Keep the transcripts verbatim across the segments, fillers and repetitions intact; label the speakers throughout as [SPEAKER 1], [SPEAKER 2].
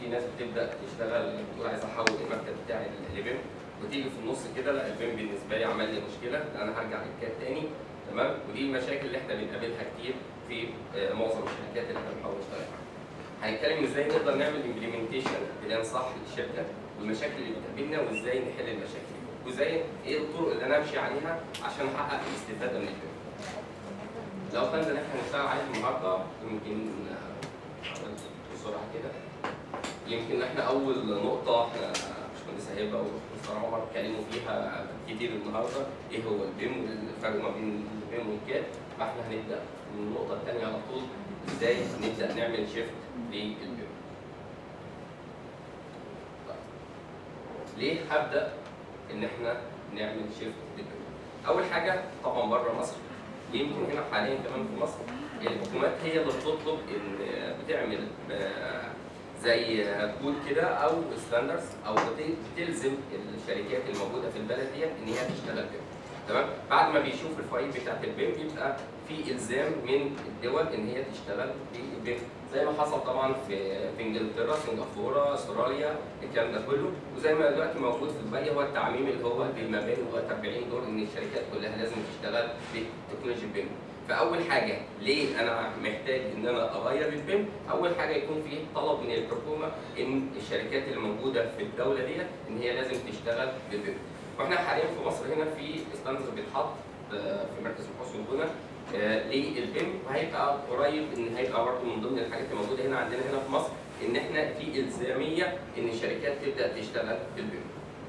[SPEAKER 1] ناس بتبدا تشتغل بتقول عايز احول المكتب بتاعي لبيم، وتيجي في النص كده لا البيم بالنسبه لي عمل لي مشكله، انا هرجع للكاد تاني. تمام. ودي المشاكل اللي احنا بنقابلها كتير في معظم الشركات اللي احنا بنحاول نشتغل عليها. هنتكلم ازاي نقدر نعمل امبلمنتيشن بلان صح للشركه والمشاكل اللي بتقابلنا وازاي نحل المشاكل دي، وازاي ايه الطرق اللي انا امشي عليها عشان احقق الاستفاده من البيم. لو الفند اللي احنا هنشتغل عليه النهارده يمكن بسرعه كده، يمكن احنا اول نقطه احنا باشمهندس هبه ومستر عمر اتكلموا فيها كتير النهارده ايه هو البيم والفرق ما بين البيم والكاد، فاحنا هنبدا من النقطه الثانيه على طول ازاي نبدا نعمل شيفت للبيم. ليه هبدا ان احنا نعمل شيفت للبيم؟ اول حاجه طبعا بره مصر، يمكن هنا حاليا كمان في مصر الحكومات هي اللي بتطلب ان بتعمل زي كود كده او ستاندرز او بتلزم الشركات الموجوده في البلد دي ان هي تشتغل بيم. تمام. بعد ما بيشوف الفايل بتاعت البيم بيبقى في الزام من الدول ان هي تشتغل بالبيم، زي ما حصل طبعا في في انجلترا، سنغافوره، استراليا، الكلام ده كله، وزي ما دلوقتي موجود في دبي هو التعميم اللي هو بالمباني لغايه أربعين دور ان الشركات كلها لازم تشتغل بتكنولوجيا البيم. فاول حاجه ليه انا محتاج ان انا اغير البيم؟ اول حاجه يكون في طلب من الحكومه ان الشركات اللي موجوده في الدوله دي ان هي لازم تشتغل بالبيم. واحنا حاليا في مصر هنا في ستاندرز بيتحط في مركز البحوث والبنى للبيم، وهيبقى قريب ان هيبقى برضه من ضمن الحاجات اللي موجوده هنا عندنا هنا في مصر ان احنا في الزاميه ان الشركات تبدا تشتغل بالبيم.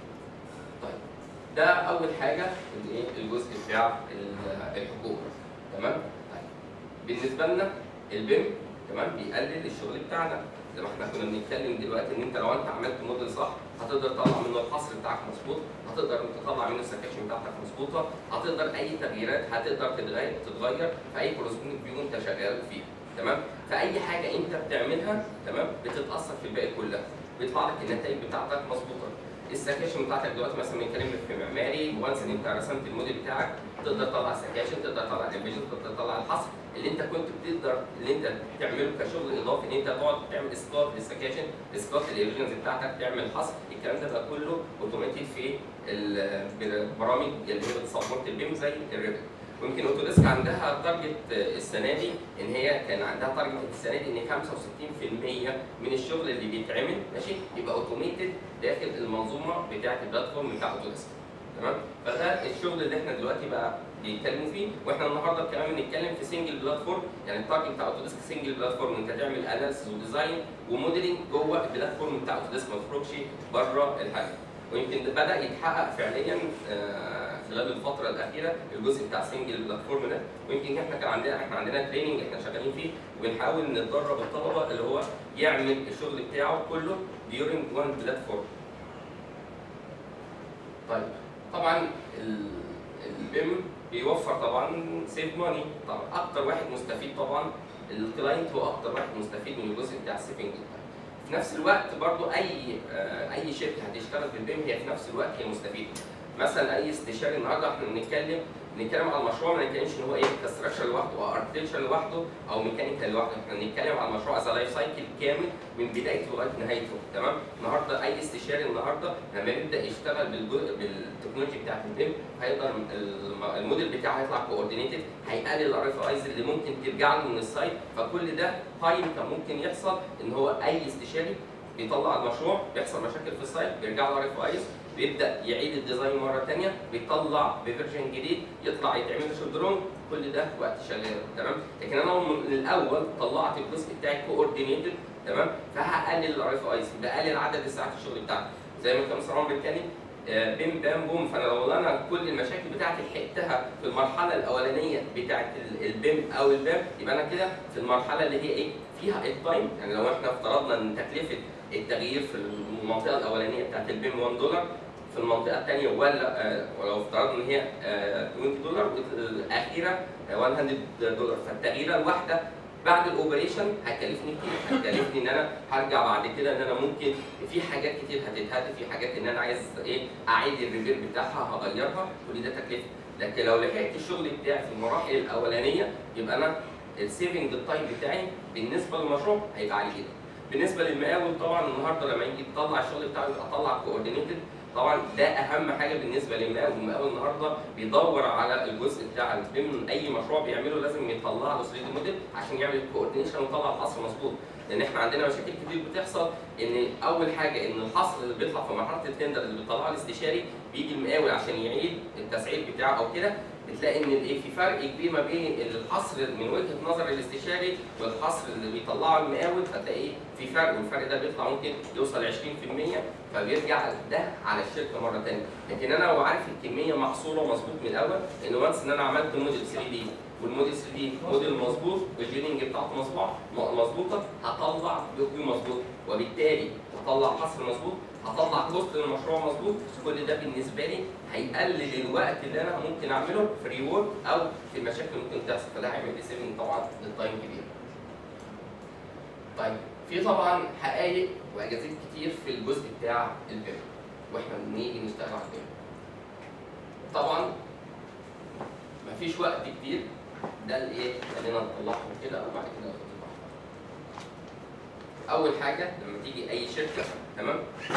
[SPEAKER 1] طيب ده اول حاجه الجزء بتاع الحكومه. تمام. طيب بالنسبه لنا البيم تمام بيقلل الشغل بتاعنا، زي ما احنا كنا بنتكلم دلوقتي ان انت لو انت عملت موديل صح هتقدر تطلع منه الحصر بتاعك مظبوط، هتقدر تطلع منه السكاشن بتاعتك مظبوطه، هتقدر اي تغييرات هتقدر تتغير تتغير في اي كورسبوندنج فيو انت شغال فيه. تمام. فاي حاجه انت بتعملها تمام بتتاثر في الباقي كلها، بيطلع لك النتائج بتاعتك مظبوطه. السكاشن بتاعتك دلوقتي مثلا بنتكلم في معماري، وانس ان انت رسمت الموديل بتاعك تقدر تطلع سكاشن، تقدر تطلع الفيجن، تقدر تطلع الحصر اللي انت كنت بتقدر اللي انت تعمله كشغل اضافي ان انت تقعد تعمل اسقاط للسكاشن، اسقاط للفيجنز بتاعتك، تعمل حصر، الكلام ده بقى كله اوتوماتيك في البرامج اللي هي بتسبورت البيم زي الريفت. ويمكن اوتوديسك عندها تارجت السنه دي ان هي كان عندها تارجت السنه دي ان خمسة وستين بالمية من الشغل اللي بيتعمل ماشي يبقى اوتوميتد داخل المنظومه بتاعه البلاتفورم بتاع اوتوديسك. تمام. فده الشغل اللي احنا دلوقتي بقى بيتكلموا فيه، واحنا النهارده كمان بنتكلم في سنجل بلاتفورم، يعني التارجت بتاع اوتوديسك سنجل بلاتفورم انت تعمل اناليسيس وديزاين وموديلنج جوه البلاتفورم بتاع اوتوديسك ما تخرجش بره الحاجه. ويمكن بدا يتحقق فعليا خلال الفتره الاخيره الجزء بتاع سنجل بلاتفورم ده، ويمكن احنا كان عندنا احنا عندنا تريننج احنا شغالين فيه وبنحاول ندرب الطلبه اللي هو يعمل الشغل بتاعه كله ديورنج وان بلاتفورم. طيب طبعا البيم بيوفر طبعا سيف ماني، طبعا اكتر واحد مستفيد طبعا الكلاينت هو اكتر واحد مستفيد من الجزء بتاع السيفنج. في نفس الوقت برضو اي اي شركه هتشتغل بالبيم هي في نفس الوقت هي مستفيده. مثلا اي استشاري النهارده احنا بنتكلم بنتكلم على المشروع ما نتكلمش ان هو ايه كستراكشر لوحده او اركتكشر لوحده او ميكانيكال لوحده، احنا بنتكلم على المشروع از لايف سايكل كامل من بدايته لغايه نهايته. تمام. النهارده اي استشاري النهارده لما يبدا يشتغل بالتكنولوجي بتاعت البيم هيقدر الموديل بتاعه هيطلع كوردينيتد، هيقلل الار اف ايز اللي ممكن ترجع له من السايت، فكل ده تايم كان ممكن يحصل ان هو اي استشاري بيطلع المشروع بيحصل مشاكل في السايت بيرجع له ار اف ايز بيبدا يعيد الديزاين مره ثانيه بيطلع بفيرجن جديد يطلع يتعمل له شولدرون، كل ده وقت شغال. تمام. لكن انا من الاول طلعت الجزء بتاعي كوردينيتد تمام فهقلل الار اف ايز بقلل عدد الساعات الشغل بتاعتي زي ما كان مستر عمر بيتكلم بيم بام بوم. فانا لو انا كل المشاكل بتاعتي لحقتها في المرحله الاولانيه بتاعت البيم او البام يبقى انا كده في المرحله اللي هي ايه فيها التايم، يعني لو احنا افترضنا ان تكلفه التغيير في المنطقه الاولانيه بتاعت البيم واحد دولار في المنطقه الثانيه ولا آه ولو افترضنا ان هي آه عشرين دولار والاخيره آه مية دولار، فالتغييره الواحده بعد الاوبريشن هتكلفني كتير، هتكلفني ان انا هرجع بعد كده ان انا ممكن في حاجات كتير هتتهد، في حاجات ان انا عايز ايه اعيد الريبير بتاعها هغيرها، كل ده تكلفه. لكن لو لحقت الشغل بتاعي في المراحل الاولانيه يبقى انا السيفنج التايم بتاعي بالنسبه للمشروع هيبقى عالي جدا. بالنسبه للمقاول طبعا النهارده لما يجي يطلع الشغل بتاعه يبقى طلع كوردينيتد، طبعا ده اهم حاجه بالنسبه للمقاول. المقاول النهارده بيدور على الجزء بتاع البيم، اي مشروع بيعمله لازم يطلع له ثري دي موديل عشان يعمل الكوردينيشن ويطلع الحصر مظبوط. لان احنا عندنا مشاكل كتير بتحصل، ان اول حاجه ان الحصر اللي بيطلع في مرحله التندر اللي بيطلعه الاستشاري بيجي المقاول عشان يعيد التسعير بتاعه او كده، بتلاقي ان الايه في فرق كبير ما بين الحصر من وجهه نظر الاستشاري والحصر اللي بيطلعه المقاول، فتلاقي في فرق، والفرق ده بيطلع ممكن يوصل عشرين في المية، فبيرجع ده على الشركه مره ثانيه. لكن انا لو عارف الكميه محصوره مظبوط من الاول، ان وانس ان انا عملت موديل ثري دي والموديل ثري دي موديل مظبوط والجيننج بتاعته مظبوطه، هطلع بيو مظبوط، وبالتالي هطلع حصر مظبوط، هطلع كوست للمشروع مظبوط. كل ده بالنسبه لي هيقلل الوقت اللي انا ممكن اعمله في ريورك او في المشاكل اللي ممكن تحصل، فده هيعمل لي سيفنج طبعا للتايم كبير. طيب في طبعا حقائق واجازات كتير في الجزء بتاع البيم واحنا بنيجي نشتغل على البيم. طبعا مفيش وقت كتير، ده الايه خلينا نطلعهم كده وبعد كده نطلعهم. اول حاجه لما تيجي اي شركه تمام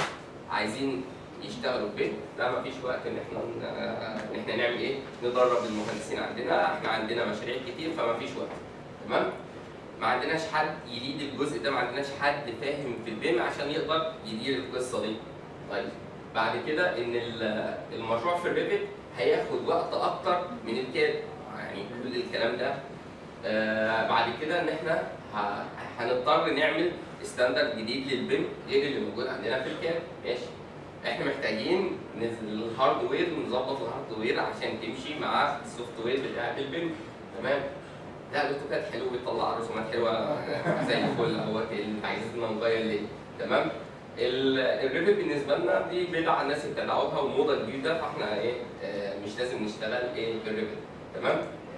[SPEAKER 1] عايزين يشتغلوا بيم، لا مفيش وقت ان احنا ان احنا نعمل ايه؟ ندرب المهندسين عندنا، احنا عندنا مشاريع كتير فمفيش وقت. تمام؟ ما عندناش حد يليد الجزء ده، ما عندناش حد فاهم في البيم عشان يقدر يدير القصه دي. طيب بعد كده ان المشروع في الريفت هياخد وقت اكتر من الكاد، يعني كل الكلام ده آه بعد كده ان احنا هنضطر نعمل ستاندرد جديد للبيم غير اللي موجود عندنا في الكاد. ماشي، احنا محتاجين الهاردوير، نظبط الهاردوير عشان تمشي مع السوفت وير بتاع البيم. تمام؟ لا الاوتوكاد حلو بيطلع رسومات حلوه زي الفل اهوت، اللي عايزين نغير ليه. تمام؟ الريفت بالنسبه لنا دي بدعه الناس ابتدعوها وموضه جديده، فاحنا ايه آه مش لازم نشتغل ايه بالريفت. تمام؟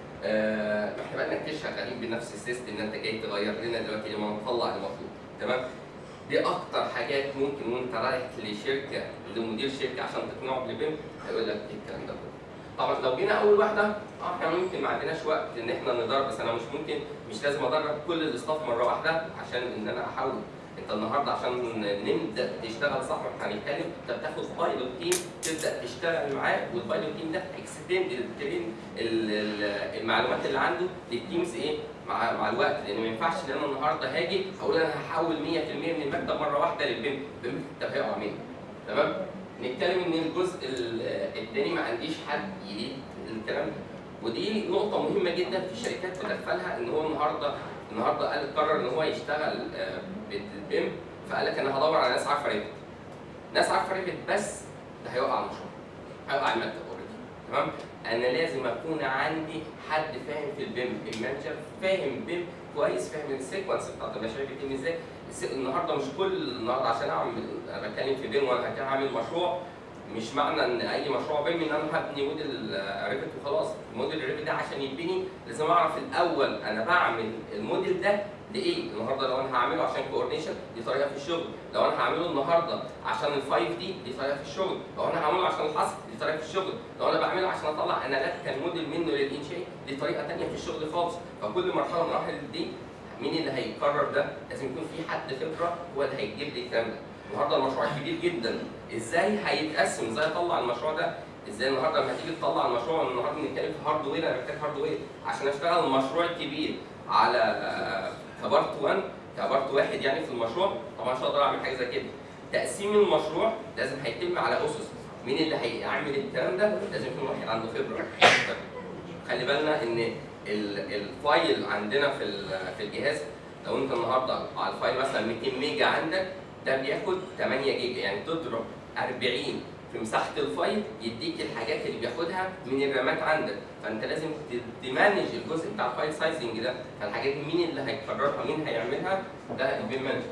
[SPEAKER 1] آه احنا بقالنا كتير شغالين بنفس السيستم اللي انت جاي تغير لنا دلوقتي لما نطلع المطلوب. تمام؟ دي اكتر حاجات ممكن وانت رايح لشركه لمدير شركه عشان تقنعه بالبيم هيقول لك ايه الكلام ده كله. طبعا لو جينا اول واحده اه احنا ممكن ما عندناش وقت ان احنا ندرب، بس انا مش ممكن مش لازم ادرب كل الاستاف مره واحده عشان ان انا احاول. انت النهارده عشان نبدا تشتغل صح واحنا هنتكلم، انت بتاخد بايلوت تيم تبدا تشتغل معاه، والبايلوت تيم ده اكستند الترين المعلومات اللي عنده للتيمز ايه مع مع الوقت، لان ما ينفعش ان انا النهارده هاجي اقول انا هحول مية في المية من المكتب مره واحده للبيم، المكتب هيقع مني. تمام؟ نتكلم ان الجزء الثاني ما عنديش حد يليد الكلام ده، ودي نقطه مهمه جدا في الشركات بتغفلها، ان هو النهارده النهارده قال قرر ان هو يشتغل بالبيم، فقال لك انا هدور على ناس عارفه ريفت. ناس عارفه ريفت بس ده هيوقع المشروع، هيوقع المكتب اوريدي. تمام؟ انا لازم اكون عندي حد فاهم في البيم، المانجر فاهم بيم كويس، فاهم السيكونس بتاعت المشاريع بتتم ازاي. النهارده مش كل النهارده عشان اعمل انا بتكلم في بيم وانا هعمل مشروع، مش معنى ان اي مشروع بيم ان انا هبني موديل ريفت وخلاص. الموديل الريفت ده عشان يتبني لازم اعرف الاول انا بعمل الموديل ده لايه؟ النهارده لو انا هعمله عشان كوردينيشن دي طريقه في الشغل، لو انا هعمله النهارده عشان الفايف دي دي طريقه في الشغل، لو انا هعمله عشان الحصر دي طريقه في الشغل، لو انا بعمله عشان اطلع اناليتيكال موديل منه للانشاء دي طريقه ثانيه في الشغل خالص. فكل مرحله من المراحل دي مين اللي هيقرر ده؟ لازم يكون في حد خبره هو اللي هيجيب لي الكلام ده. النهارده المشروع كبير جدا، ازاي هيتقسم؟ ازاي اطلع المشروع ده؟ ازاي النهارده لما تيجي تطلع المشروع، النهارده بنتكلم في هاردوير، انا محتاج هاردوير عشان اشتغل المشروع الكبير على كبارت واحد كبارت واحد يعني في المشروع، طبعا مش هقدر اعمل حاجه زي كده. تقسيم المشروع لازم هيتم على اسس، مين اللي هيعمل الكلام ده؟ لازم يكون واحد عنده خبره. خلي بالنا ان الفايل عندنا في في الجهاز، لو انت النهارده على الفايل مثلا ميتين ميجا عندك، ده بياخد تمانية جيجا، يعني تضرب أربعين في مساحه الفايل يديك الحاجات اللي بياخدها من الرامات عندك، فانت لازم تمانج الجزء بتاع الفايل سايزنج ده، فالحاجات دي مين اللي هيقررها؟ مين هيعملها؟ ده البيم مانجر.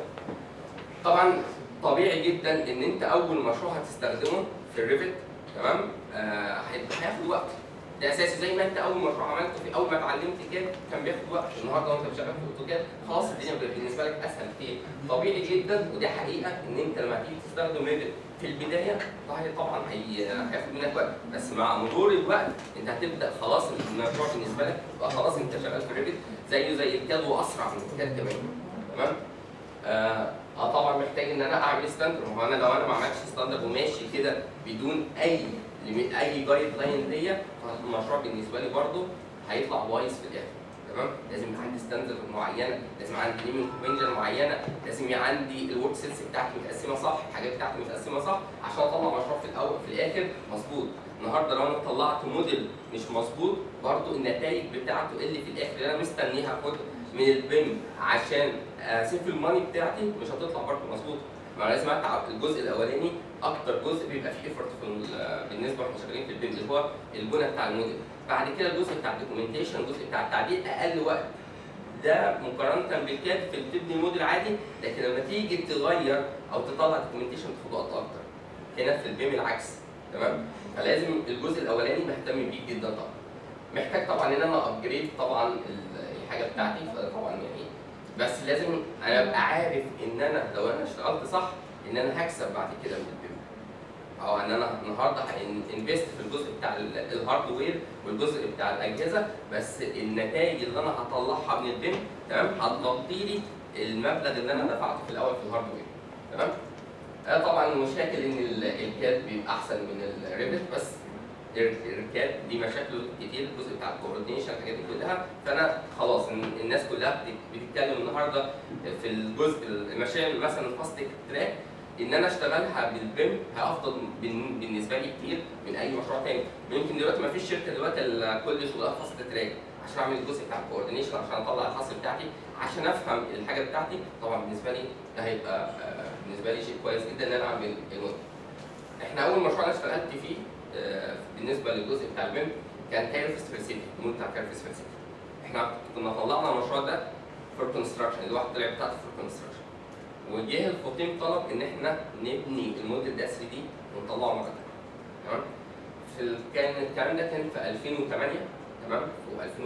[SPEAKER 1] طبعا طبيعي جدا ان انت اول مشروع هتستخدمه في الريفت تمام آه هياخد وقت، ده اساسي. زي ما انت اول مشروع عملته في اول ما اتعلمت كاد كان بياخد وقت، النهارده وانت شغال في اوتوكاد خلاص الدنيا بالنسبه لك اسهل كتير. طبيعي جدا ودي حقيقه ان انت لما تيجي تستخدم ريفت في البدايه طبعا هياخد منك وقت، بس مع مرور الوقت انت هتبدا خلاص المشروع بالنسبه لك بقى خلاص انت شغال في ريفت زيه زي الكاد واسرع من الكاد كمان. تمام؟ اه آه طبعا محتاج ان انا اعمل ستاندرد. ما هو انا لو انا ما عملتش ستاندرد وماشي كده بدون اي اي جايد لاين ليا، فالمشروع بالنسبه لي برضه هيطلع بايظ في الاخر. تمام؟ لازم يبقى عندي ستاندرد معينه، لازم عندي نيمينج كونفنشن معينه، لازم يبقى عندي الورك سيلز بتاعتي متقسمه صح، الحاجات بتاعتي متقسمه صح عشان اطلع مشروع في الاول في الاخر مظبوط. النهارده لو انا طلعت موديل مش مظبوط، برضه النتائج بتاعته اللي في الاخر اللي انا مستنيها اخدها من البيم عشان اسيف الماني بتاعتي مش هتطلع برضه مظبوطه. ما لازم اتعب الجزء الاولاني، اكتر جزء بيبقى فيه ايفورت بالنسبه واحنا شغالين في البيم اللي هو البنى بتاع الموديل. بعد كده الجزء بتاع الدوكيومنتيشن، الجزء بتاع التعديل اقل وقت. ده مقارنه بالكاد في بتبني موديل عادي، لكن لما تيجي تغير او تطلع دوكيومنتيشن تاخد وقت اكتر. هنا في البيم العكس. تمام؟ فلازم الجزء الاولاني بهتم بيه جدا طبعا. محتاج طبعا ان انا ابجريد طبعا الحاجه بتاعتي، فطبعا يعني بس لازم انا ابقى عارف ان انا لو انا اشتغلت صح ان انا هكسب بعد كده من البيم، او ان انا النهارده هانفست في الجزء بتاع الهاردوير والجزء بتاع الاجهزه، بس النتائج اللي انا هطلعها من البيم تمام هتغطي لي المبلغ اللي انا دفعته في الاول في الهاردوير. تمام؟ آه طبعا المشاكل ان الكاد بيبقى احسن من الريفت، بس الكاد دي مشاكله كتير، الجزء بتاع الكوردينيشن الحاجات دي كلها. فانا خلاص الناس كلها بتتكلم النهارده في الجزء المشاريع مثلا الفاست تراك ان انا اشتغلها بالبيم هافضل بالنسبه لي كتير من اي مشروع تاني. يمكن دلوقتي ما فيش شركه دلوقتي كل شغلها فاست تراك عشان اعمل الجزء بتاع الكوردينيشن، عشان اطلع الحصر بتاعتي، عشان افهم الحاجه بتاعتي. طبعا بالنسبه لي ده هيبقى بالنسبه لي شيء كويس جدا ان انا اعمل الموديل. احنا اول مشروع انا اشتغلت فيه بالنسبه للجزء بتاع البيم كان كارفس فيرسيتي، الموديل بتاع كارفس فيرسيتي. احنا كنا طلعنا المشروع ده فور كونستراكشن، الواحد طلع بتاعته فور كونستراكشن، وجه الخطيب طلب ان احنا نبني الموديل ده ثري دي ونطلعه مره ثانيه. تمام؟ في كان الكلام ده كان في ألفين وثمانية تمام و2009،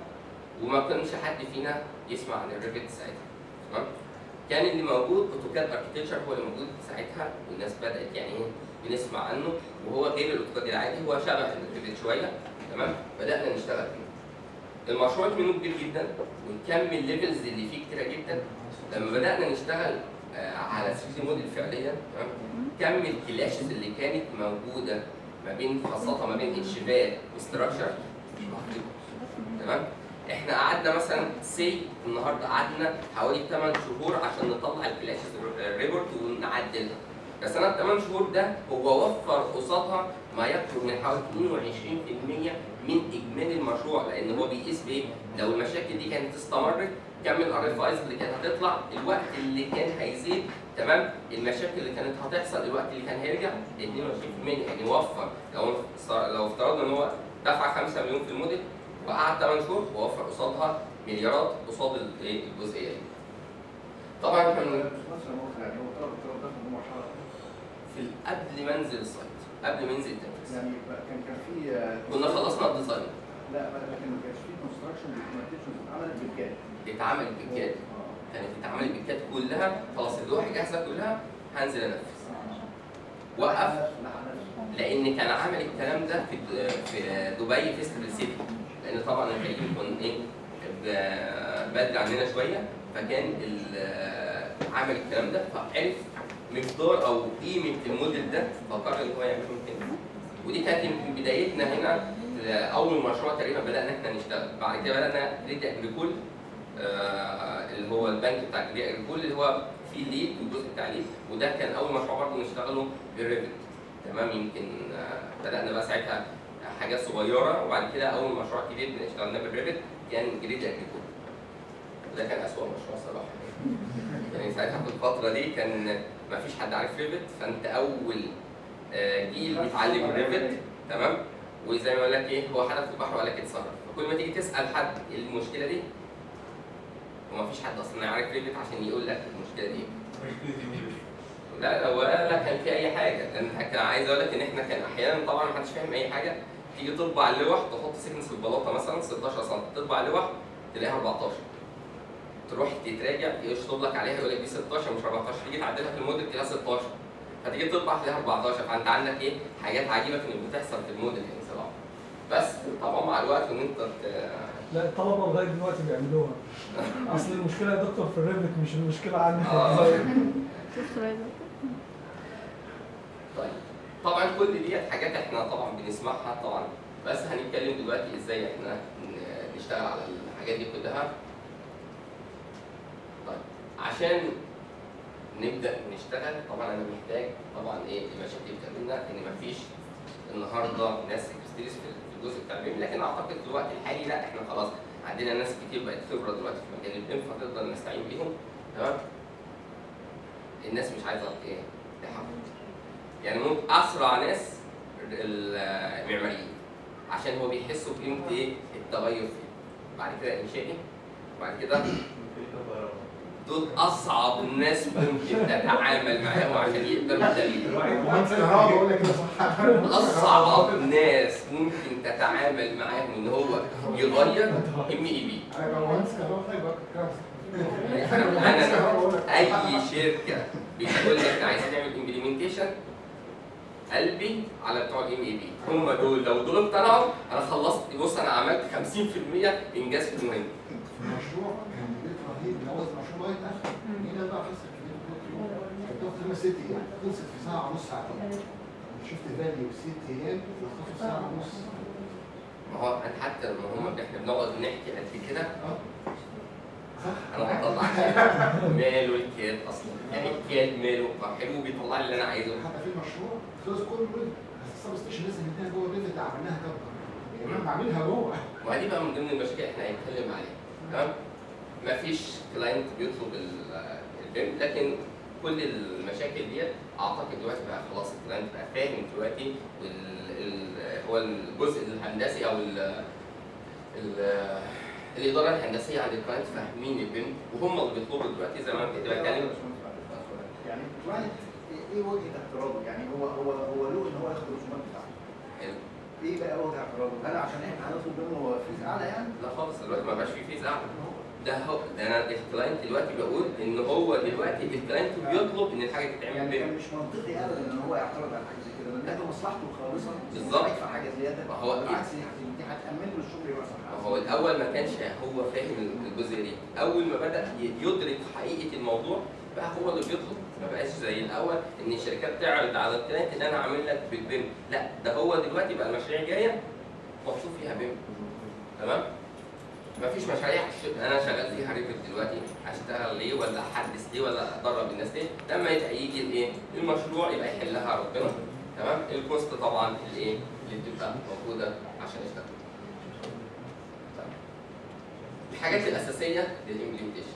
[SPEAKER 1] وما كانش حد فينا يسمع عن الريفت ساعتها. تمام؟ كان اللي موجود اوتوكاد اركتشر هو اللي موجود ساعتها، والناس بدات يعني ايه بنسمع عنه، وهو غير الاوتوكاد العادي، هو شبه الريفت شويه. تمام؟ بدانا نشتغل فيه. المشروع منه كبير جدا وكم الليفلز اللي فيه كتيره جدا. لما بدانا نشتغل على ثري دي موديل فعليا تمام، كم الكلاشز اللي كانت موجوده ما بين خاصه ما بين اتشيفات وستراكشر مش محدود. تمام؟ احنا قعدنا مثلا سي النهارده قعدنا حوالي ثمان شهور عشان نطلع الكلاشز ريبورت ونعدلها. بس انا الثمان شهور ده هو وفر قصادها ما يقرب من حوالي اثنين وعشرين بالمية من اجمالي المشروع، لان هو بيقيس بايه؟ لو المشاكل دي كانت استمرت كم الار اف ايز اللي كانت هتطلع، الوقت اللي كان هيزيد. تمام؟ المشاكل اللي كانت هتحصل، الوقت اللي كان هيرجع اثنين وعشرين بالمية. يعني وفر، لو لو افترضنا ان هو دفع خمسة مليون في الموديل وقعد ثمان شهور ووفر قصادها مليارات قصاد الجزئيه دي. طبعا احنا في قبل ما انزل السايت، قبل ما ينزل التنفيذ
[SPEAKER 2] يعني كان كان في
[SPEAKER 1] كنا خلصنا الديزاين.
[SPEAKER 2] لا لكن ما كانش في كونستراكشن دوكيومنتيشن اتعملت بالكاد.
[SPEAKER 1] اتعملت بالكاد. كانت اتعملت بالكاد كلها، خلاص اللوحه جاهزه كلها، هنزل انفذ. وقف لان كان عامل الكلام ده في في دبي فيستيفال سيتي، لان طبعا الخليج بيكون ايه بدري عننا شويه، فكان عامل الكلام ده فعرف مقدار او قيمه الموديل ده، فقرر ان هو يعمله كده. ودي كانت يمكن بدايتنا هنا، اول مشروع تقريبا بدانا احنا نشتغل. بعد كده بدانا جريد اجريكول آه اللي هو البنك بتاع جريد اجريكول اللي هو فيه ليد والجزء بتاع ليد، وده كان اول مشروع برضه نشتغله بالريفت. تمام؟ يمكن آه بدانا بقى ساعتها حاجات صغيره، وبعد كده اول مشروع كبير اشتغلناه بالريفت كان جريد اجريكول. وده كان اسوء مشروع صراحه. يعني ساعتها في الفتره دي كان ما فيش حد عارف ريفت، فانت اول جيل بيتعلم الريفت. تمام؟ وزي ما اقول لك ايه، هو حدف في البحر وقال لك اتصرف. فكل ما تيجي تسال حد ايه المشكله دي، وما فيش حد اصلا يعرف ريفت عشان يقول لك المشكله دي. لا ولا لا كان في اي حاجه، لان كان عايز اقول لك ان احنا كان احيانا طبعا ما حدش فاهم اي حاجه، تيجي تطبع اللوح تحط سيكنس في البلاطه مثلا ستاشر سم، تطبع اللوح تلاقيها أربعتاشر، تروح تتراجع يشطب لك عليها يقول لك دي ستاشر مش أربعتاشر، تيجي تعدلها في الموديل تلاقيها ستاشر، فتيجي تطبع تلاقيها أربعتاشر. فانت عندك ايه حاجات عجيبه كانت بتحصل في الموديل يعني صراحه. بس طبعا مع الوقت ان انت
[SPEAKER 3] لا الطلبه لغايه دلوقتي بيعملوها. اصل المشكله يا دكتور في الريفت، مش المشكله عندي في
[SPEAKER 1] آه.
[SPEAKER 3] الديزاين.
[SPEAKER 1] طيب طبعا كل ديت حاجات احنا طبعا بنسمعها طبعا، بس هنتكلم دلوقتي ازاي احنا ن- نشتغل على الحاجات دي كلها. طيب عشان نبدا نشتغل طبعا انا محتاج طبعا ايه المشاكل بتقابلنا ان مفيش النهارده ناس اكسبيرينس في الجزء بتاع البيم، لكن اعتقد في الوقت الحالي لا احنا خلاص عندنا ناس كتير بقت خبره دلوقتي في مجال البيم فتقدر نستعين بيهم. تمام. الناس مش عايزه ايه تحفظ، يعني ممكن اسرع ناس المعماريين عشان هو بيحسوا بقيمه ايه التغير فيه. بعد كده انشائي، وبعد كده دول اصعب ناس ممكن تتعامل معاهم عشان يقدروا يتغيروا.
[SPEAKER 2] مهندس كهرباء بقول لك كده صح.
[SPEAKER 1] اصعب ناس ممكن تتعامل معاهم ان هو يغير ام اي بي.
[SPEAKER 2] انا مهندس كهرباء طيب
[SPEAKER 1] انا اي شركه بتقول لك احنا عايزين نعمل امبلمنتيشن قلبي على بتوع الام اي بي، هم دول لو دول اقتنعوا انا خلصت. بص انا عملت خمسين في المية انجاز في المهم.
[SPEAKER 2] المشروع كان بيت رهيب من اول المشروع لغايه اخر. هنا بقى حصه كبيره كانت بتاخد خمس ست ايام، خلصت في ساعه ونص ساعتين. شفت فاليو ست ايام خلصت في ساعه ونص.
[SPEAKER 1] ما هو انا حتى لما هم احنا بنقعد نحكي قد كده
[SPEAKER 2] اه صح.
[SPEAKER 1] انا بطلع ماله الكاد اصلا، يعني الكاد ماله حلو بيطلع لي اللي انا عايزه.
[SPEAKER 2] حتى في المشروع خلص كله ريفت، بس السب ستيشن لازم ننتهي جوه الريفت عملناها كبر. يعني انا بعملها جوه.
[SPEAKER 1] ودي بقى من ضمن المشاكل احنا هنتكلم عليها. تمام؟ مفيش كلاينت بيطلب البيم، لكن كل المشاكل ديت اعتقد دلوقتي بقى خلاص الكلاينت بقى فاهم دلوقتي هو الجزء الهندسي او ال ال الاداره الهندسيه عند الكلاينت فاهمين البيم وهم اللي بيطلبوا دلوقتي زي ما كنت بتكلم.
[SPEAKER 4] يعني الكلاينت ايه وجهه اعتراضه؟ يعني هو هو هو له ان هو ياخد الرسومات بتاعته.
[SPEAKER 1] حلو.
[SPEAKER 4] ايه بقى وجه اعتراضه؟ هل عشان احنا هنطلب منه فيز اعلى يعني؟
[SPEAKER 1] لا خالص دلوقتي ما بقاش في فيز اعلى. ده هو ده انا الكلاينت دلوقتي بقول ان هو دلوقتي الكلاينت بيطلب ان الحاجه تتعمل
[SPEAKER 4] يعني
[SPEAKER 1] بيم.
[SPEAKER 4] كان مش منطقي ابدا ان هو يعترض على حاجه زي كده، لان ده مصلحته خالصا.
[SPEAKER 1] بالظبط.
[SPEAKER 4] يدفع حاجه زياده.
[SPEAKER 1] ما هو
[SPEAKER 4] بالعكس دي هتامن له الشغل يبقى صح.
[SPEAKER 1] ما هو الاول ما كانش هو فاهم الجزء دي، اول ما بدا يدرك حقيقه الموضوع بقى هو اللي بيطلب. ما بقاش زي الاول ان الشركات تعرض على الكلاينت ان انا اعمل لك بالبيم، لا ده هو دلوقتي بقى المشاريع جايه مطلوب فيها بيم. تمام؟ ما فيش مشاريع انا شغال فيها ريفت دلوقتي هشتغل ليه ولا احدث ليه ولا ادرب الناس ليه؟ لما يجي الايه؟ المشروع يبقى يحلها ربنا. تمام؟ الكوست طبعا الايه؟ اللي بتبقى موجوده عشان اشتغل. الحاجات الاساسيه للامبلمنتيشن.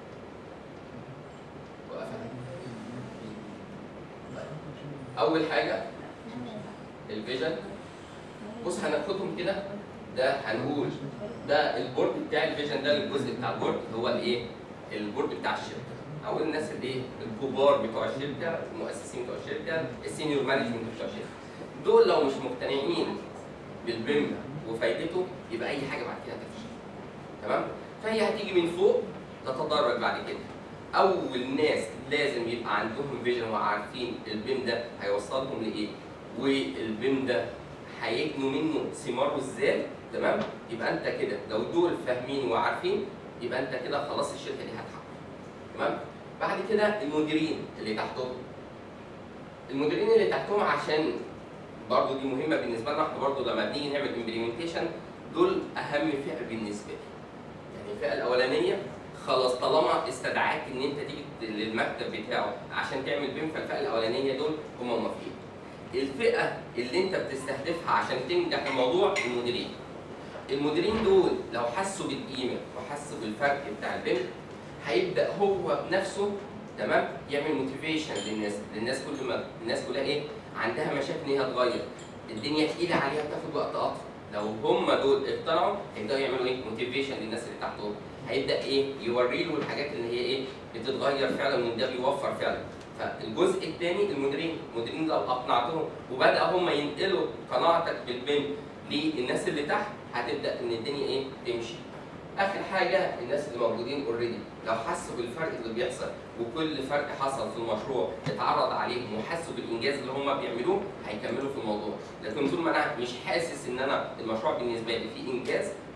[SPEAKER 1] اول حاجه الفيجن. بص هناخدهم كده، ده هنقول ده البورد بتاع الفيجن، ده الجزء بتاع البورد هو الايه؟ البورد بتاع الشركه او الناس اللي ايه؟ الكبار بتوع الشركه، المؤسسين بتوع الشركه، السينيور مانجمنت بتوع الشركه. دول لو مش مقتنعين بالبيم وفايدته يبقى اي حاجه بعد كده هتفشل. تمام؟ فهي هتيجي من فوق تتدرج بعد كده. اول ناس لازم يبقى عندهم فيجن وعارفين البيم ده هيوصلهم لايه والبيم ده هيجنوا منه ثماره ازاي. تمام؟ يبقى انت كده لو دول فاهمين وعارفين يبقى انت كده خلاص الشركه دي هتحقق. تمام؟ بعد كده المديرين اللي تحتهم. المديرين اللي تحتهم عشان برضه دي مهمه بالنسبه لنا احنا برضه لما بنيجي نعمل امبلمنتيشن دول اهم فئه بالنسبه لي. يعني الفئه الاولانيه خلاص طالما استدعاك ان انت تيجي للمكتب بتاعه عشان تعمل بيم فالفئه الاولانيه دول هم موافقين. الفئه اللي انت بتستهدفها عشان تنجح الموضوع المديرين. المديرين دول لو حسوا بالقيمه وحسوا بالفرق بتاع البيم هيبدا هو بنفسه تمام يعمل موتيفيشن للناس، للناس كل ما الناس كلها ايه عندها مشاكل ان هي تغير، الدنيا تقيله عليها بتاخد وقت اطول. لو هم دول اقتنعوا هيبداوا يعملوا ايه؟ موتيفيشن للناس اللي تحتهم. هيبدا ايه؟ يوري له الحاجات اللي هي ايه؟ بتتغير فعلا وان ده بيوفر فعلا. فالجزء الثاني المديرين، المديرين لو اقنعتهم وبدا هم ينقلوا قناعتك بالبيم للناس اللي تحت هتبدا ان الدنيا ايه؟ تمشي. اخر حاجه الناس اللي موجودين اوريدي لو حسوا بالفرق اللي بيحصل وكل فرق حصل في المشروع اتعرض عليهم وحسوا بالانجاز اللي هم بيعملوه هيكملوا في الموضوع. لكن طول ما انا مش حاسس ان انا المشروع بالنسبه لي فيه انجاز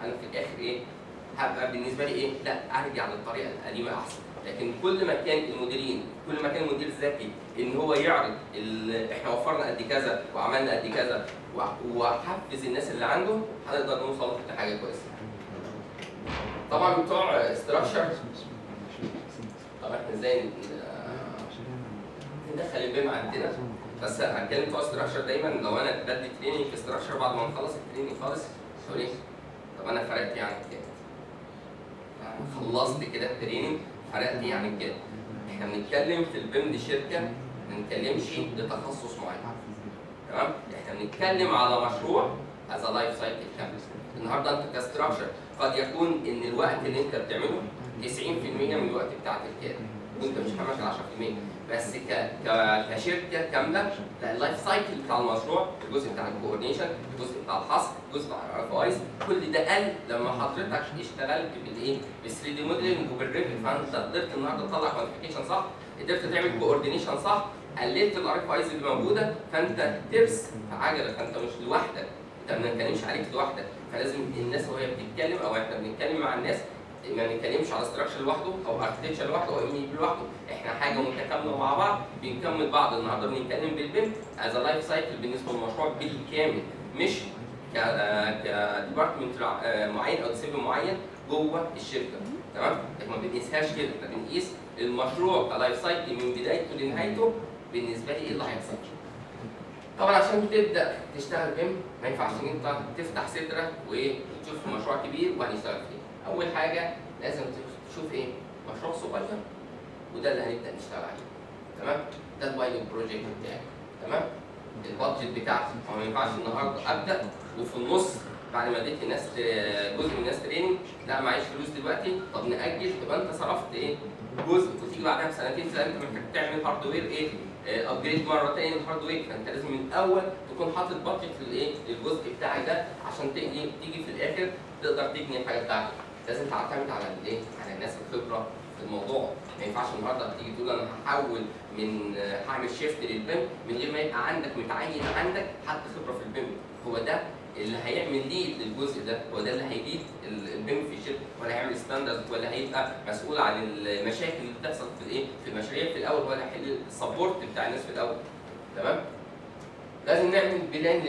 [SPEAKER 1] انا في الاخر ايه؟ هبقى بالنسبه لي ايه؟ لا ارجع للطريقه القديمه احسن. لكن كل ما كان المديرين، كل ما كان المدير ذكي ان هو يعرض احنا وفرنا قد كذا وعملنا قد كذا وحفز الناس اللي عنده، هنقدر نوصل لحاجه كويسه. طبعا بتوع استراكشر، طبعا احنا ازاي ندخل البيم عندنا، بس هتكلم بتوع استراكشر دايما لو انا بدي تريننج في استراكشر بعد ما نخلص التريننج خالص سوري طب انا فرقت يعني كده، خلصت كده التريننج فرقت يعني كده. احنا بنتكلم في البيم لشركه، ما بنتكلمش لتخصص معين. تمام؟ احنا بنتكلم على مشروع از لايف سايكل كامل. النهارده انت كاستراكشر قد يكون ان الوقت اللي انت بتعمله تسعين في المية من الوقت بتاعك الكاد وانت مش همشي عشرة في المية، بس ك... ك... كشركه كامله لا اللايف سايكل بتاع المشروع، الجزء بتاع الكوردينيشن، الجزء بتاع الحصر، الجزء بتاع الاف كل ده قل لما حضرتك اشتغلت بالايه؟ بال ثري دي موديلنج وبالريفت، فانت قدرت النهارده تطلع كوانتيفيكيشن صح، قدرت تعمل كوردينيشن صح، قللت الار اف ايز اللي موجوده، فانت ترس في عجله، فانت مش لوحدك، انت ما بنتكلمش عليك لوحدك، فلازم الناس وهي بتتكلم او احنا بنتكلم مع الناس ما بنتكلمش على استراكشر لوحده او اركتكتشر لوحده او ام اي بي لوحده، احنا حاجه متكامله مع بعض بنكمل بعض. النهارده بنتكلم بالبيم از لايف سايكل بالنسبه للمشروع بالكامل، مش ك كديبارتمنت معين او ديسيبل معين جوه الشركه. تمام؟ احنا ما بنقيسهاش كده، احنا بنقيس المشروع كلايف سايكل من بدايته لنهايته بالنسبه لي ايه اللي هيحصل. طبعا عشان تبدا تشتغل بيم ما ينفعش ان انت تفتح صدرك وايه وتشوف مشروع كبير وهنشتغل فيه. اول حاجه لازم تشوف ايه؟ مشروع صغير وده اللي هنبدا نشتغل عليه. تمام؟ ده البايلوت بروجكت بتاعي. تمام؟ البادجت بتاعتي ما ينفعش النهارده ابدا وفي النص بعد ما اديت الناس جزء من الناس تريننج لا معيش فلوس دلوقتي، طب ناجل، تبقى انت صرفت ايه؟ جزء وتيجي بعدها بسنتين ثلاثه انت محتاج تعمل هاردوير ايه؟ ابجريد مره ثانيه للهاردوير، فانت لازم من الاول تكون حاطط بادجت للايه؟ للجزء بتاعك ده عشان تيجي تيجي في الاخر تقدر تبني الحاجه بتاعتك. لازم تعتمد على الايه؟ على الناس الخبره في الموضوع، ما ينفعش النهارده تيجي تقول انا هحول من هعمل شيفت للبيم من غير ما يبقى عندك متعين عندك حد خبره في البيم. هو ده اللي هيعمل ليد للجزء ده، هو ده اللي هيليد البيم في الشركه، ولا هيعمل ستاندرد، ولا هيبقى مسؤول عن المشاكل اللي بتحصل في الايه؟ في المشاريع في الاول، ولا هيحل السبورت بتاع الناس في الاول. تمام؟ لازم نعمل بلان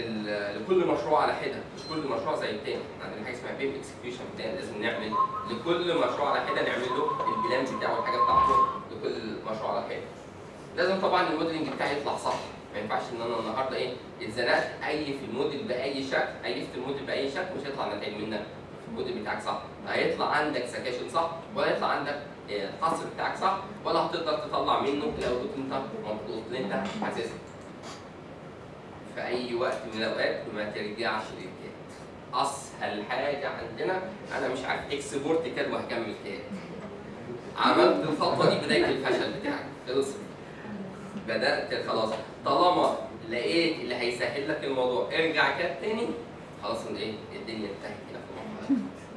[SPEAKER 1] لكل مشروع على حده، مش كل مشروع زي الثاني، عندنا حاجه اسمها بيم اكسكيوشن بلان، لازم نعمل لكل مشروع على حده نعمل له البلان بتاعه والحاجه بتاعته لكل مشروع على حده. لازم طبعا الموديلنج بتاعي يطلع صح، ما ينفعش ان انا النهارده ايه اتزنقت اي في الموديل باي شكل، ايفت الموديل باي شكل مش هيطلع نتائج منك في الموديل بتاعك صح، لا هيطلع عندك سكاشن صح، ولا هيطلع عندك الحصر بتاعك صح، ولا هتقدر تطلع منه الاوتبوت اللي انت مضغوط اللي انت حاسسها. في اي وقت من الاوقات ما ترجعش للكاد. اسهل حاجه عندنا انا مش عارف اكسبورت كاد وهكمل كاد. عملت الخطوه دي بدايه الفشل بتاعك، خلصت. بدات خلاص طالما لقيت اللي هيسهل لك الموضوع ارجع كاد تاني، خلاص ايه الدنيا انتهت هنا في المرحله.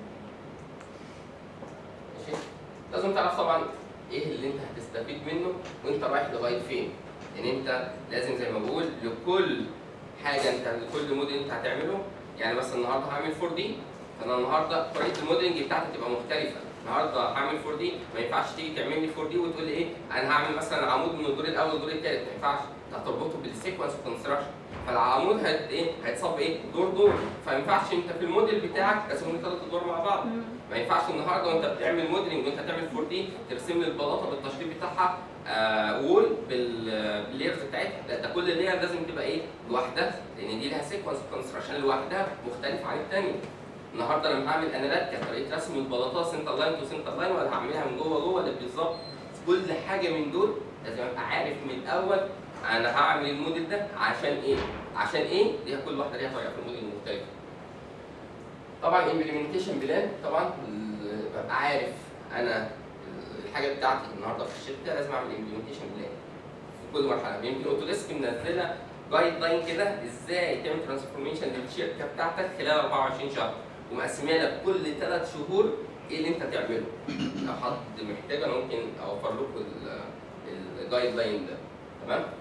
[SPEAKER 1] ماشي؟ لازم تعرف طبعا ايه اللي انت هتستفيد منه وانت رايح لغايه فين. ان يعني انت لازم زي ما بقول لكل حاجه انت لكل موديل انت هتعمله، يعني مثلا النهارده هعمل فور دي، فانا النهارده طريقه الموديلنج بتاعتي تبقى مختلفه. النهارده هعمل فور دي ما ينفعش تيجي تعمل لي فور دي وتقول لي ايه انا هعمل مثلا عمود من الدور الاول للدور الثالث، ما ينفعش، انت هتربطه بالسيكونس كونستراكشن، فالعمود هت ايه هيتصب ايه دور دور، فما ينفعش انت في الموديل بتاعك تقسمهم ثلاث ادوار مع بعض. ما ينفعش النهارده وانت بتعمل موديلنج وانت هتعمل فور دي ترسم لي البلاطه بالتشطيب بتاعها آه وول بالليرز بتاعتها، لا ده كل لير لازم تبقى ايه لوحدها، لان دي لها سيكونس كونستراكشن لوحدها مختلف عن الثانيه. النهارده لما هعمل انالات كطريقه رسم البلاطات سنتر لاين تو سنتر لاين، ولا هعملها من جوه جوه ولا بالظبط، كل حاجه من دول لازم ابقى عارف من الاول انا هعمل الموديل ده عشان ايه؟ عشان ايه؟ ليها كل واحده ليها طريقه في الموديل مختلفه. طبعا امبلمنتيشن بلان، طبعا ببقى عارف انا الحاجه بتاعتي النهارده في الشركه لازم اعمل امبلمنتيشن بلان في كل مرحله. يمكن اوتوديسك منزله جايد لاين كده ازاي تعمل ترانسفورميشن للشركه بتاعتك خلال أربعة وعشرين شهر، ومقسمها لك كل ثلاث شهور ايه اللي انت تعمله. لو حد محتاج انا ممكن اوفر لكم الجايد لاين ده. تمام؟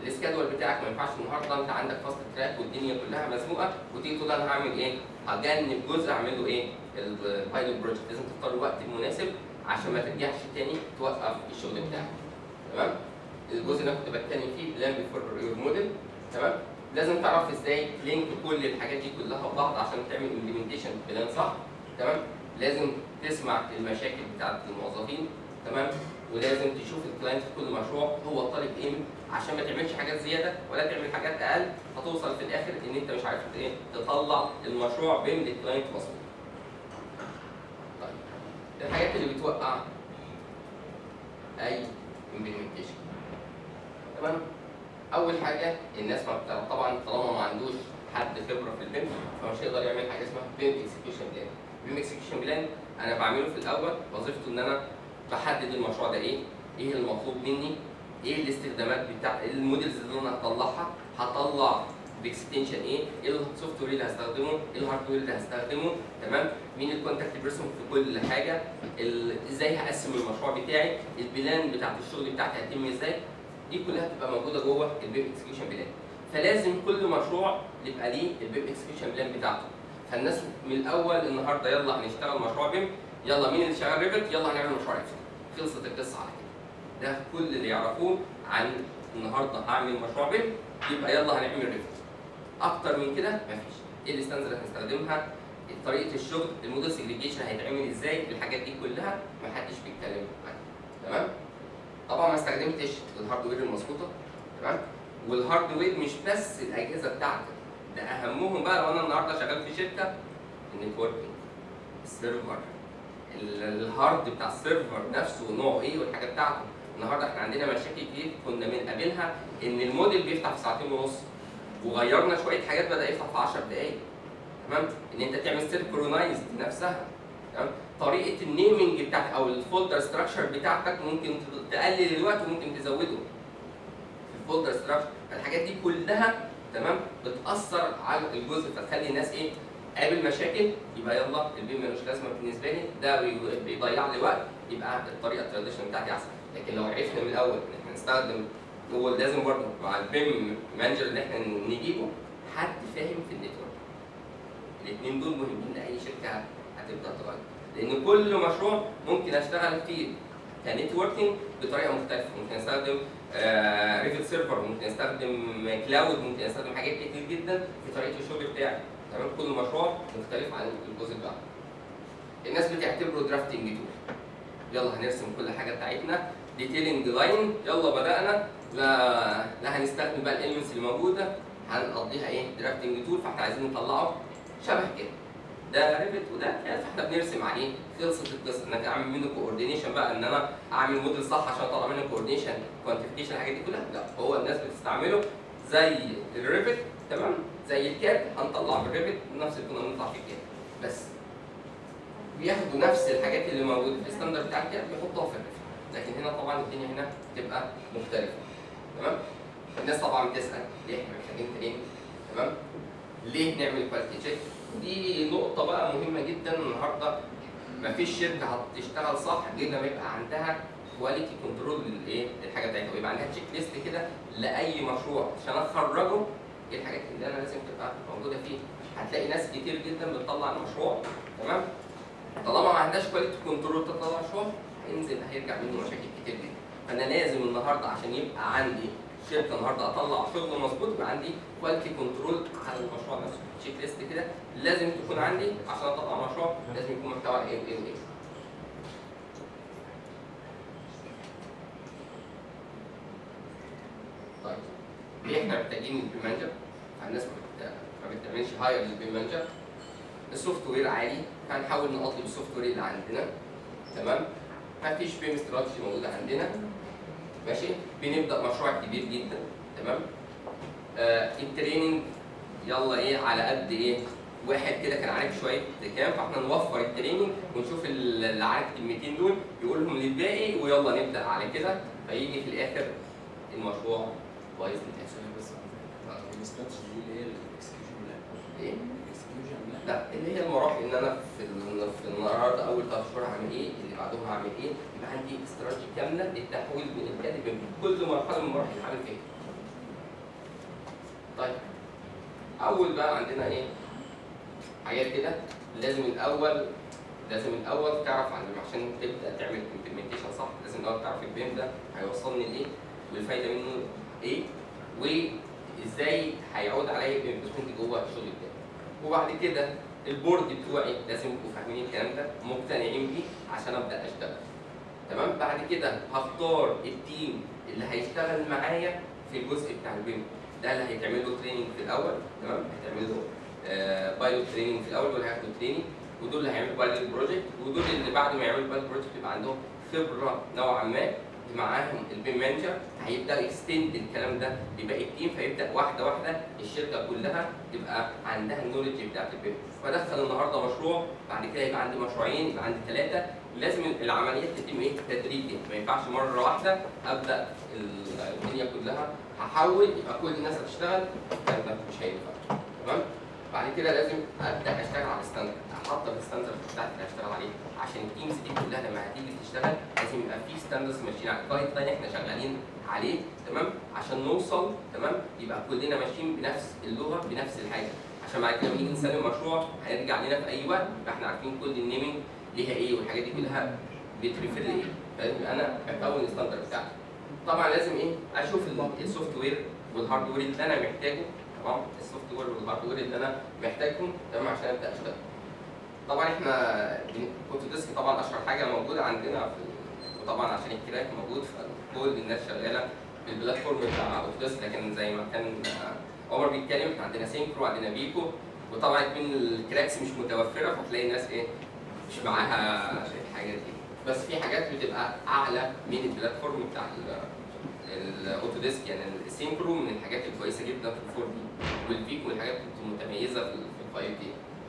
[SPEAKER 1] السكادول بتاعك ما ينفعش النهارده انت عندك فاست تراك والدنيا كلها مزنوقه وتيجي تقول انا هعمل ايه؟ هجنب جزء اعمل له ايه؟ البايلوت بروجكت، لازم تختار الوقت المناسب عشان ما ترجعش تاني توقف الشغل بتاعك. تمام؟ الجزء اللي انا كنت بتكلم فيه بلان بيفور يور موديل. تمام؟ لازم تعرف ازاي تلينك كل الحاجات دي كلها ببعض عشان تعمل امبلمنتيشن بلان صح. تمام؟ لازم تسمع المشاكل بتاعت الموظفين. تمام؟ ولازم تشوف الكلاينت في كل مشروع هو طالب ايه عشان ما تعملش حاجات زياده ولا تعمل حاجات اقل هتوصل في الاخر ان انت مش عارف ايه تطلع المشروع بين الكلاينت مظبوط. طيب الحاجات اللي بتوقع اي امبلمنتيشن. تمام؟ اول حاجه الناس ما بتعرف طبعا طالما ما عندوش حد خبره في البيم فمش هيقدر يعمل حاجه اسمها بيم اكسكيوشن بلان. بيم اكسكيوشن بلان انا بعمله في الاول وظيفته ان انا بحدد المشروع ده ايه؟ ايه المطلوب مني؟ ايه الاستخدامات بتاع المودلز اللي انا هطلعها؟ هطلع باكستنشن ايه؟ ايه السوفت وير اللي هستخدمه؟ ايه الهاردوير اللي هستخدمه؟ تمام؟ مين الكونتاكت بيرسون في كل حاجه؟ ازاي هقسم المشروع بتاعي؟ البلان بتاعت الشغل بتاعتي هتتم ازاي؟ دي كلها هتبقى موجوده جوه البيم اكسكيوشن بلان. فلازم كل مشروع يبقى ليه البيم اكسكيوشن بلان بتاعته. فالناس من الاول النهارده يلا هنشتغل مشروع بيم، يلا مين اللي شغال ريفت؟ يلا هنعمل مشروع ريفت. خلصت القصه على كده. ده كل اللي يعرفوه عن النهارده هعمل مشروع بيم يبقى يلا هنعمل ريفت. اكتر من كده مفيش. ايه الستاندرز اللي هنستخدمها؟ طريقه الشغل، الموديل سيجريجيشن هيتعمل ازاي؟ الحاجات دي كلها محدش بيتكلم عنها. تمام؟ طبعا ما استخدمتش الهاردوير المظبوطه. تمام؟ والهاردوير مش بس الاجهزه بتاعتك، ده اهمهم بقى لو انا النهارده شغال في شركه النتوركينج، السيرفر، الهارد بتاع السيرفر نفسه نوعه ايه والحاجه بتاعته. النهارده احنا عندنا مشاكل كتير كنا بنقابلها ان الموديل بيفتح في ساعتين ونص وغيرنا شويه حاجات بدا يفتح في عشر دقائق. تمام؟ ان انت تعمل سينكرونايزد نفسها. تمام؟ طريقه النيمنج بتاعتك او الفولدر ستراكشر بتاعتك ممكن تقلل الوقت وممكن تزوده في الفولدر ستراكشر. الحاجات دي كلها تمام بتاثر على الجزء فتخلي الناس ايه؟ قابل مشاكل يبقى يلا البيم ملوش لازمه بالنسبه لي، ده بيضيع لي وقت، يبقى الطريقه التراديشنال بتاعتي احسن. لكن لو عرفنا من الاول ان احنا نستخدم، هو لازم برضه مع البيم مانجر اللي احنا نجيبه حد فاهم في النتورك. الاثنين دول مهمين لاي شركه هتبدا تغير، لان كل مشروع ممكن اشتغل فيه كنتوركينج بطريقه مختلفه. ممكن استخدم آه ريفت سيرفر، ممكن استخدم كلاود، ممكن استخدم حاجات كتير جدا في طريقه الشغل بتاعي. تمام؟ كل مشروع مختلف عن الجزء بتاعه. الناس بتعتبره درافتنج تول. يلا هنرسم كل حاجه بتاعتنا ديتيلنج لاين، يلا بدانا، لا لا هنستخدم بقى الاليمنتس اللي موجوده هنقضيها ايه؟ درافتنج تول، فاحنا عايزين نطلعه شبه كده. ده ريفت وده يعني فاحنا بنرسم عليه. خلصت القصه انك اعمل منه كوردينيشن بقى ان انا اعمل موديل صح عشان اطلع منه كوردينيشن كوانتيفيكيشن الحاجات دي كلها. لا، هو الناس بتستعمله زي الريفت. تمام؟ زي الكاد هنطلع بالريفت نفس اللي كنا بنطلع في الكاد، بس بياخدوا نفس الحاجات اللي موجوده في الستاندرد بتاع الكاد بيحطوها في الريفت. لكن هنا طبعا الدنيا هنا بتبقى مختلفه. تمام؟ الناس طبعا بتسال ليه احنا محتاجين تريننج؟ تمام؟ ليه نعمل كواليتي تشيك؟ دي نقطة بقى مهمة جدا. النهارده مفيش شركة هتشتغل صح غير لما يبقى عندها كواليتي كنترول للايه؟ للحاجة بتاعتها، ويبقى عندها تشيك ليست كده لأي مشروع عشان أخرجه ايه الحاجات اللي أنا لازم تبقى موجودة فيه. هتلاقي ناس كتير جدا بتطلع المشروع تمام؟ طالما ما عندهاش كواليتي كنترول تطلع مشروع هينزل هيرجع منه مشاكل كتير جدا. فأنا لازم النهارده عشان يبقى عندي شركه النهارده اطلع شغل مظبوط يبقى عندي كواليتي كنترول على المشروع نفسه، تشيك ليست كده لازم تكون عندي عشان اطلع مشروع لازم يكون محتوى على ايه وايه وايه. طيب ليه احنا محتاجين البيم مانجر؟ الناس ما بتعملش هاير للبيم مانجر. السوفت وير عالي فهنحاول نقضي بالسوفت وير اللي عندنا. تمام؟ ما فيش بيم استراتيجي موجوده عندنا. ماشي؟ بنبدا مشروع كبير جدا. تمام؟ آه التريننج يلا ايه على قد ايه؟ واحد كده كان عارف شويه كام فاحنا نوفر التريننج ونشوف اللي عارف الكلمتين دول يقول لهم للباقي ويلا نبدا على كده فيجي في الاخر المشروع بايظ للاخر.
[SPEAKER 5] بس الاستراتيجي اللي هي الاكسكيوشن بلان.
[SPEAKER 1] ايه؟
[SPEAKER 5] الاكسكيوشن بلان.
[SPEAKER 1] لا اللي هي المراحل ان انا في في النهارده اول ثلاث شهور هعمل ايه؟ اللي بعدهم هعمل ايه؟ يبقى عندي استراتيجي كامله للتحويل من الكاد بين كل مرحله من المراحل هعمل فيها. طيب اول بقى عندنا ايه حاجات كده لازم الاول لازم الاول تعرف عن عشان تبدا تعمل امبلمنتيشن صح، لازم الاول تعرف البيم ده هيوصلني لايه والفايده منه ايه وازاي هيعود عليا الانفستمنت جوه الشغل بتاعي. وبعد كده البورد بتوعي لازم يبقوا فاهمين الكلام ده مقتنعين بيه عشان ابدا اشتغل. تمام. بعد كده هختار التيم اللي هيشتغل معايا في الجزء بتاع البيم ده اللي هيتعمل له تريننج في الاول. تمام. هيتعمل له آه بايلوت تريننج في الاول دول هياخدوا تريننج ودول اللي هيعملوا بايلوت بروجكت ودول اللي بعد ما يعملوا بايلوت بروجكت يبقى عندهم خبره نوعا ما معاهم البيم مانجر هيبدا يكستند الكلام ده لباقي التيم فيبدا واحده واحده الشركه كلها تبقى عندها النولج بتاعت البيم. فدخل النهارده مشروع بعد كده يبقى عندي مشروعين يبقى عندي ثلاثه لازم العمليات تتم ايه تدريجي ما ينفعش مره واحده ابدا الدنيا كلها هحول يبقى كل الناس هتشتغل الكلام ده مش هينفع. تمام. بعد كده لازم ابدا اشتغل على الستاندرد احط الستاندرد بتاعتي اللي هشتغل عليه عشان التيمز دي كلها لما هتيجي تشتغل لازم يبقى في ستاندردز ماشيين على جايد لاين احنا شغالين عليه. تمام. عشان نوصل تمام يبقى كلنا ماشيين بنفس اللغه بنفس الحاجه عشان بعد كده لما نيجي نسلم مشروع هنرجع علينا في اي وقت يبقى احنا عارفين كل النيمنج ليها ايه والحاجات دي كلها بتريفير لايه. فلازم انا اكون الستاندرد بتاعتي. طبعا لازم ايه اشوف السوفت وير والهارد وير اللي انا محتاجه. تمام. السوفت وير والهارد وير اللي انا محتاجهم تمام عشان ابدا اشتغل. طبعا احنا اوتوديسك طبعا اشهر حاجه موجوده عندنا في وطبعا عشان الكراك موجود فكل الناس شغاله بالبلاتفورم بتاع اوتوديسك لكن زي ما كان عمر بيتكلم احنا عندنا سينكرو وعندنا بيكو وطبعا من الكراكس مش متوفره فتلاقي الناس ايه مش معاها الحاجات دي بس في حاجات بتبقى اعلى من البلاتفورم بتاع الاوتوديسك يعني السينكرو من الحاجات الكويسه جدا في الفور دي والبيكو من الحاجات المتميزه في الفايف دي.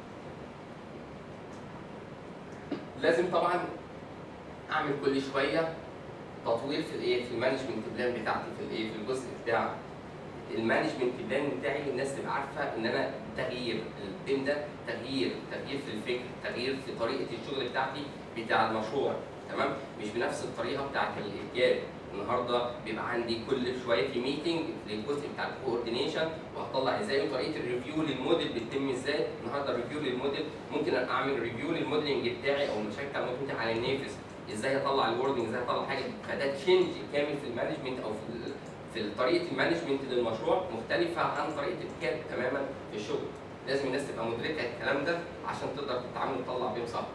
[SPEAKER 1] لازم طبعا اعمل كل شويه تطوير في الايه في المانجمنت بلان بتاعتي في الايه في الجزء بتاع المانجمنت بلان بتاعي الناس تبقى عارفه ان انا تغيير البيم ده تغيير تغيير في الفكر تغيير في طريقه الشغل بتاعتي بتاع المشروع. تمام. مش بنفس الطريقه بتاعت الانتاج. النهارده بيبقى عندي كل شويه في ميتنج للجزء بتاع الكوردينيشن وهطلع ازاي طريقه الريفيو للموديل بتتم ازاي. النهارده الريفيو للموديل ممكن اعمل ريفيو للموديلنج بتاعي او المشاكل ممكن على النافذ ازاي اطلع الوردنج ازاي اطلع حاجه فده تشينج كامل في المانجمنت او في في طريقه المانجمنت للمشروع مختلفه عن طريقه الكاد تماما في الشغل. لازم الناس تبقى مدركه الكلام ده عشان تقدر تتعامل وتطلع بيم صح.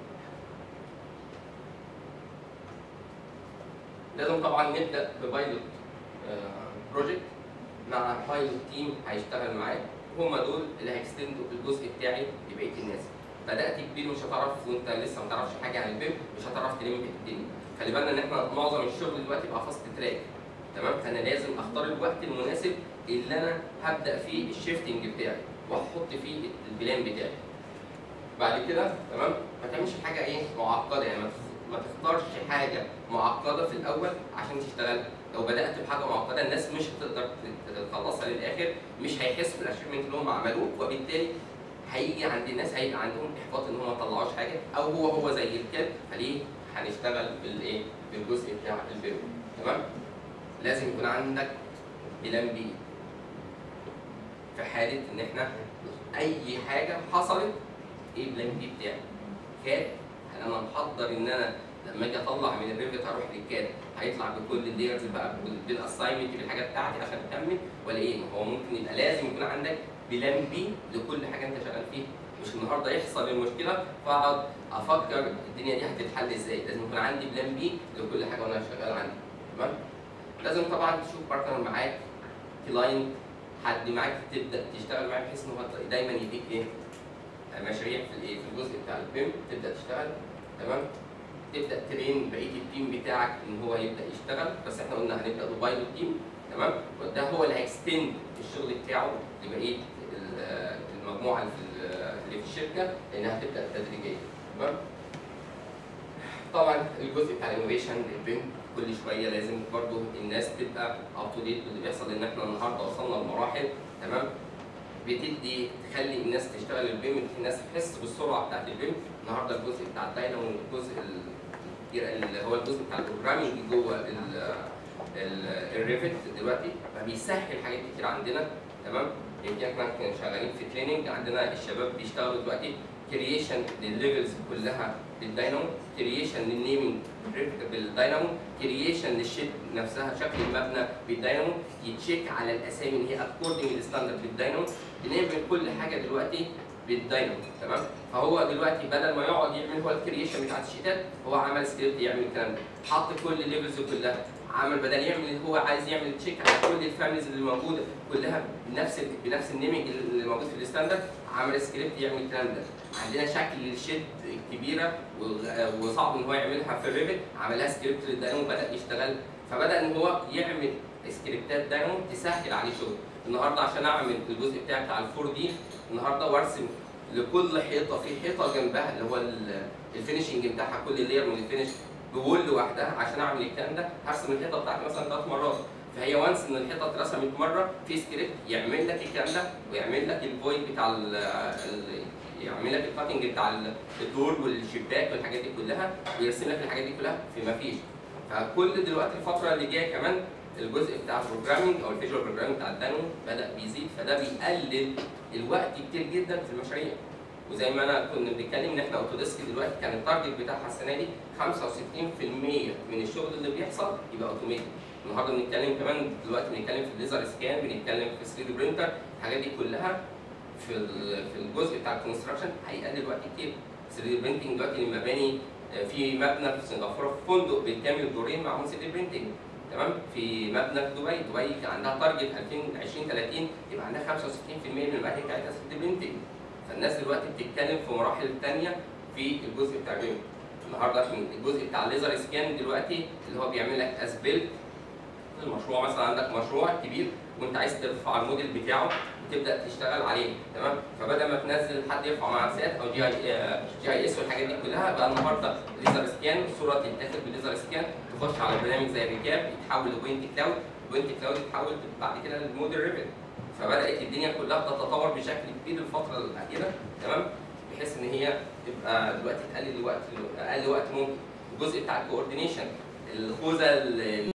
[SPEAKER 1] لازم طبعا نبدا ببايلوت بروجكت مع بايلوت تيم هيشتغل معايا هم دول اللي هيكستندوا الجزء بتاعي لبقيه الناس. بدات كبير مش هتعرف وانت لسه ما تعرفش حاجه عن البيم مش هتعرف تلم الدنيا. خلي بالنا ان احنا معظم الشغل دلوقتي بقى فاست تراك. تمام. فانا لازم اختار الوقت المناسب اللي انا هبدا فيه الشيفتنج بتاعي واحط فيه البلان بتاعي. بعد كده تمام ما تعملش حاجه ايه معقده يعني ما تختارش حاجه معقده في الاول عشان تشتغل. لو بدات بحاجه معقده الناس مش هتقدر تخلصها للاخر مش هيحسوا بالاشيفمنت اللي هم عملوه وبالتالي هيجي عند الناس هيبقى عندهم احباط ان هم ما طلعوش حاجه او هو هو زي الكاد فليه هنشتغل بالايه بالجزء بتاع البيم. تمام. لازم يكون عندك بلان بي في حاله ان احنا اي حاجه حصلت ايه بلان بي بتاعي. كاد انا محضر ان انا لما اجي اطلع من الريفت هروح للكاد هيطلع بكل اللايرز بقى بالاساينمنت بالحاجه بتاعتي عشان اكمل ولا ايه؟ هو ممكن يبقى لازم يكون عندك بلان بي لكل حاجه انت شغال فيها. مش النهارده يحصل المشكله فاقعد افكر الدنيا دي هتتحل ازاي. لازم يكون عندي بلان بي لكل حاجه وانا شغال عندي. تمام. لازم طبعا تشوف بارتنر معاك كلاينت حد معاك تبدا تشتغل معاه بحيث ان هو دايما يديك ايه مشاريع في الايه في الجزء بتاع البيم تبدا تشتغل. تمام. تبدا ترين بقيه التيم بتاعك ان هو يبدا يشتغل بس احنا قلنا هنبدا ببايلوت تيم. تمام. وده هو اللي هيكستند الشغل بتاعه لبقيه المجموعه اللي في الشركه لانها هتبدا تدريجيا. تمام. طبعا الجزء بتاع الانوفيشن البيم كل شويه لازم برضو الناس تبقى اب تو ديت باللي بيحصل لان احنا النهارده وصلنا لمراحل تمام بتدي تخلي الناس تشتغل البيم الناس تحس بالسرعه بتاعت البيم. النهارده الجزء بتاع الداينامو والجزء اللي هو الجزء بتاع البروجرامينج جوه الريفت دلوقتي فبيسهل حاجات كتير عندنا. تمام. يمكن احنا كنا شغالين في تريننج، عندنا الشباب بيشتغلوا دلوقتي كرييشن للليفلز كلها للداينامو، كرييشن للنيمنج بالداينامو، كرييشن للشيت نفسها شكل المبنى بالداينامو، يتشيك على الاسامي اللي هي اكوردنج للستاندرد بالداينامو، بنعمل كل حاجه دلوقتي بالداينامو. تمام. فهو دلوقتي بدل ما يقعد يعمل هو الكرييشن بتاعت الشيتات، هو عمل سكريبت يعمل الكلام ده، حط كل الليفلز كلها، عمل بدل يعمل هو عايز يعمل تشيك على كل الفاميليز اللي موجوده كلها بنفس بنفس النيمنج اللي موجود في الستاندرد، عمل سكريبت يعمل الكلام ده. عندنا شكل الشيت كبيره وصعب ان هو يعملها في الريفت، عملها سكريبت للداينامو بدا يشتغل، فبدا ان هو يعمل سكريبتات داينامو تسهل عليه شغل. النهارده عشان اعمل الجزء بتاعي بتاع الفور دي النهارده وارسم لكل حيطه في حيطه جنبها اللي هو الفينشنج بتاعها، كل لير من الفينش بول لوحدها. عشان اعمل الكلام ده هرسم الحيطه بتاعتي مثلا ثلاث مرات، فهي وانس ان الحيطه اترسمت مره في سكريبت يعمل لك الكلام ده ويعمل لك الفويد بتاع ال يعمل لك الكاتنج بتاع الدور والشباك والحاجات دي كلها، ويرسم لك الحاجات دي كلها في ما فيش. فكل دلوقتي الفتره اللي جايه كمان الجزء بتاع البروجرامينج او الفيجوال بروجرامينج بتاع الداينامو بدا بيزيد، فده بيقلل الوقت كتير جدا في المشاريع. وزي ما انا كنا بنتكلم ان احنا اوتوديسك دلوقتي كان التارجت بتاعها السنه دي خمسة وستين في المية من الشغل اللي بيحصل يبقى اوتوميتد. النهارده بنتكلم كمان دلوقتي بنتكلم في الليزر سكان، بنتكلم في ثري دي برينتر، الحاجات دي كلها في في الجزء بتاع الكونستراكشن هيقلل وقت كتير. ثري دي برينتنج دلوقتي المباني في مبنى في سنغافوره في فندق بالكامل دورين معمول ثري دي برينتنج. تمام. في مبنى في دبي، دبي كان عندها تارجت ألفين وعشرين ثلاثين يبقى عندها خمسة وستين في المية من المباني بتاعتها ثري دي برينتنج. فالناس دلوقتي بتتكلم في مراحل ثانيه في الجزء بتاع الريم. النهارده الجزء بتاع الليزر سكان دلوقتي اللي هو بيعمل لك اسبلت المشروع، مثلا عندك مشروع كبير وانت عايز ترفع الموديل بتاعه وتبدا تشتغل عليه. تمام. فبدل ما تنزل حد يرفع معادسات او جي اي جي اي اس والحاجات دي كلها، بقى النهارده ليزر سكان الصوره تتاخد بالليزر سكان، تخش على برنامج زي الريكاب يتحول لبوينت كلاود، بوينت كلاود يتحول بعد كده للموديل ريفت. فبدات الدنيا كلها تتطور بشكل كبير الفتره الاخيره. تمام. بحيث ان هي تبقى دلوقتي تقلل الوقت اقل وقت ممكن. الجزء بتاع الكوردينيشن، الخوذه